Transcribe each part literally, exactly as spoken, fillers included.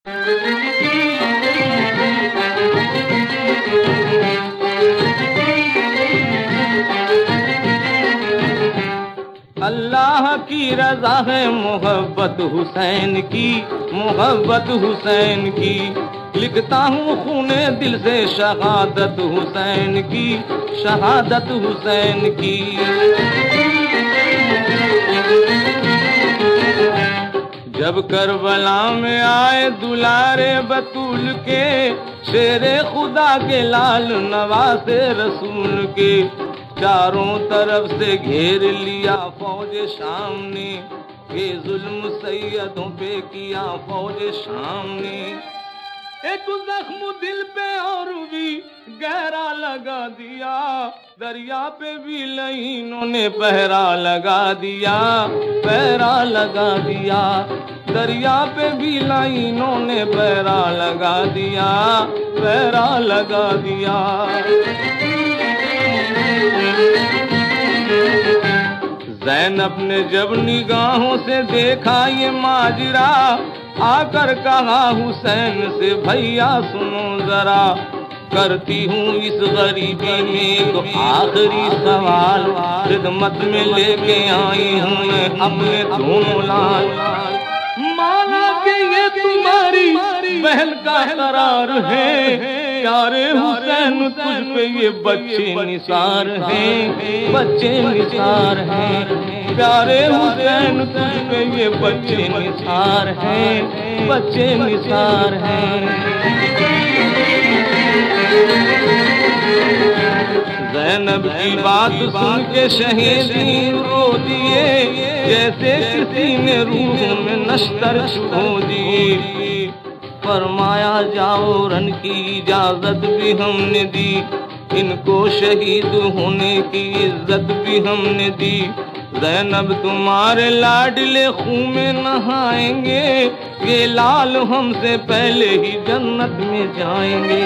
अल्लाह की रज़ा है मोहब्बत हुसैन की, मोहब्बत हुसैन की। लिखता हूँ खूने दिल से शहादत हुसैन की, शहादत हुसैन की। जब करबला में आए दुलारे बतूल के, शेरे खुदा के लाल नवासे रसूल के, चारों तरफ से घेर लिया फौज शाम ने, ये जुल्म सैयदों पे किया फौज शाम ने। एक जख्म दिल पे और भी गहरा लगा दिया, दरिया पे भी लहीनों ने पहरा लगा दिया, पहरा लगा दिया। दरिया पे भी लाइनों ने पहरा लगा दिया, पहरा लगा दिया। ज़ैनब ने जब निगाहों से देखा ये माजरा, आकर कहा हुसैन से भैया सुनो जरा, करती हूँ इस गरीबी में तो आखिरी सवाल, खिदमत में लेके आई हूँ मैं अपने दोनों लाल। माना कि ये तुम्हारी बहन का करार है, प्यारे हुसैन तुझ पे ये बच्चे निसार हैं, बच्चे निसार हैं। प्यारे हुसैन तुझ पे ये बच्चे निसार हैं, बच्चे निसार हैं। ज़ैनब की बात सुन के शहीद रो दिए, जैसे किसी ने रूह में नश्तर छुपो दिए। फरमाया जाओ रन की इजाजत भी हमने दी, इनको शहीद होने की इज्जत भी हमने दी। ज़ैनब तुम्हारे लाडले खून में नहाएंगे, ये लाल हमसे पहले ही जन्नत में जाएंगे।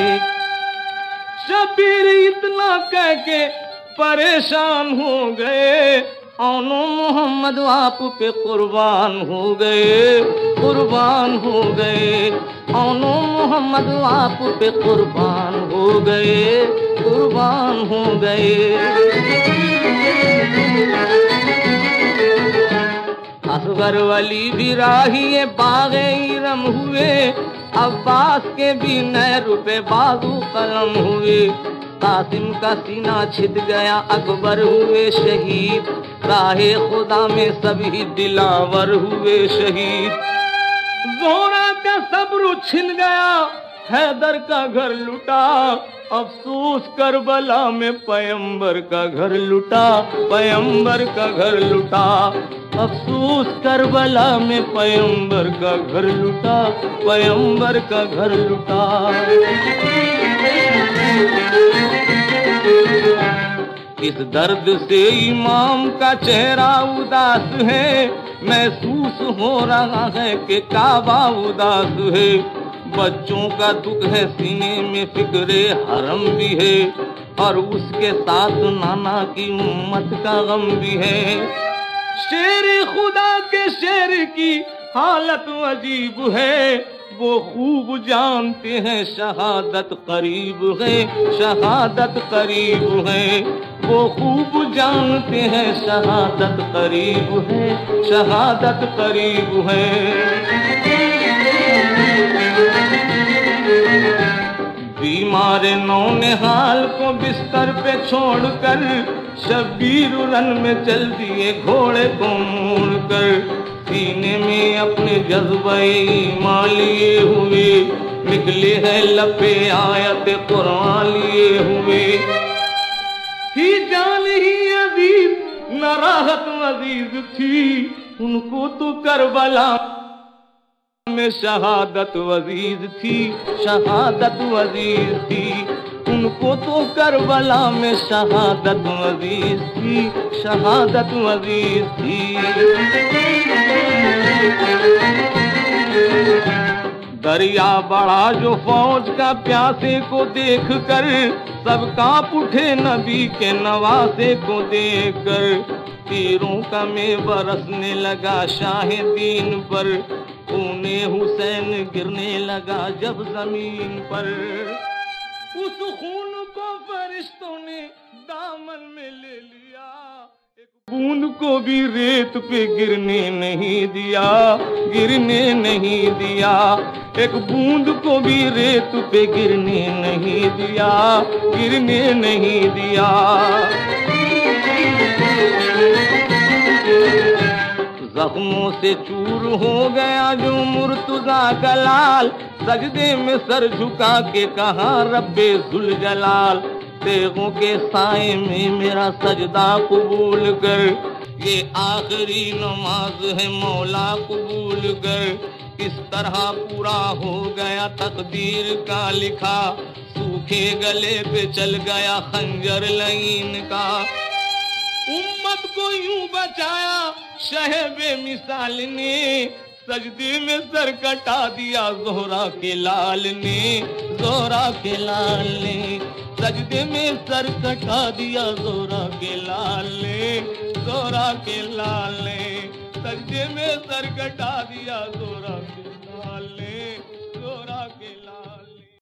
शबीर इतना कह के परेशान हो गए, औनो मोहम्मद आप पे कुर्बान हो गए, कुर्बान हो गए। औनो मोहम्मद आप पे कुर्बान हो गए, कुर्बान हो गए। असगर वली भी राहिए बागे इरम हुए, अब्बास के भी नैर पे बाजू कलम हुए। कासिम का सीना छिद गया, अकबर हुए शहीद, राहे खुदा में सभी दिलावर हुए शहीद। जोरा का सब्र छिन गया, हैदर का घर लुटा, अफसोस करबला में पैगंबर का घर लुटा, पैगंबर का घर लुटा। अफसोस करबला में पैगंबर का घर लुटा, पैगंबर का घर लुटा। इस दर्द से इमाम का चेहरा उदास है, महसूस हो रहा है कि काबा उदास है। बच्चों का दुख है सीने में, फिक्रे हरम भी है, और उसके साथ नाना की उम्मत का गम भी है। शेर खुदा के शेर की हालत अजीब है, वो खूब जानते हैं शहादत करीब है, शहादत करीब है। वो खूब जानते हैं शहादत करीब है, शहादत करीब है। बीमार नौनिहाल को बिस्तर पे छोड़कर, शबीर रन में चल दिए घोड़े को मोड़कर। सीने में अपने जज्बे ईमान लिए हुए, निकले हैं लपे आयत कुरान लिए हुए। ही जान ही अजीज न राहत अजीज थी, उनको तो करबला में शहादत अजीज थी, शहादत अजीज थी। उनको तो करबला में शहादत अजीज थी, शहादत अजीज थी। दरिया बड़ा जो फौज का प्यासे को देख कर, सब कांप उठे नबी के नवासे को देख कर। तीरों का में बरसने लगा शाहे दीन पर, खूने हुसैन गिरने लगा जब जमीन पर, उस खून को फरिश्तों ने दामन में ले लिया, एक बूंद को भी रेत पे गिरने नहीं दिया, गिरने नहीं दिया, एक बूंद को भी रेत पे गिरने नहीं दिया, गिरने नहीं दिया। जख्मों से चूर हो गया जो मुर्तजा का लाल, सजदे में सर झुका के कहा रब्बे जुल जलाल, तेगों के साए में मेरा सजदा कबूल कर, ये आखिरी नमाज है मौला कबूल कर। इस तरह पूरा हो गया तकदीर का लिखा, सूखे गले पे चल गया खंजर लईन का, उम्मत को यूं बचाया शहबे मिसाल ने, सजदे में सर कटा दिया ज़ोहरा के लाल ने, ज़ोहरा के लाल ने, सजदे में सर कटा दिया ज़ोहरा के लाल ने, ज़ोहरा के लाल ने, सजदे में सर कटा दिया ज़ोहरा के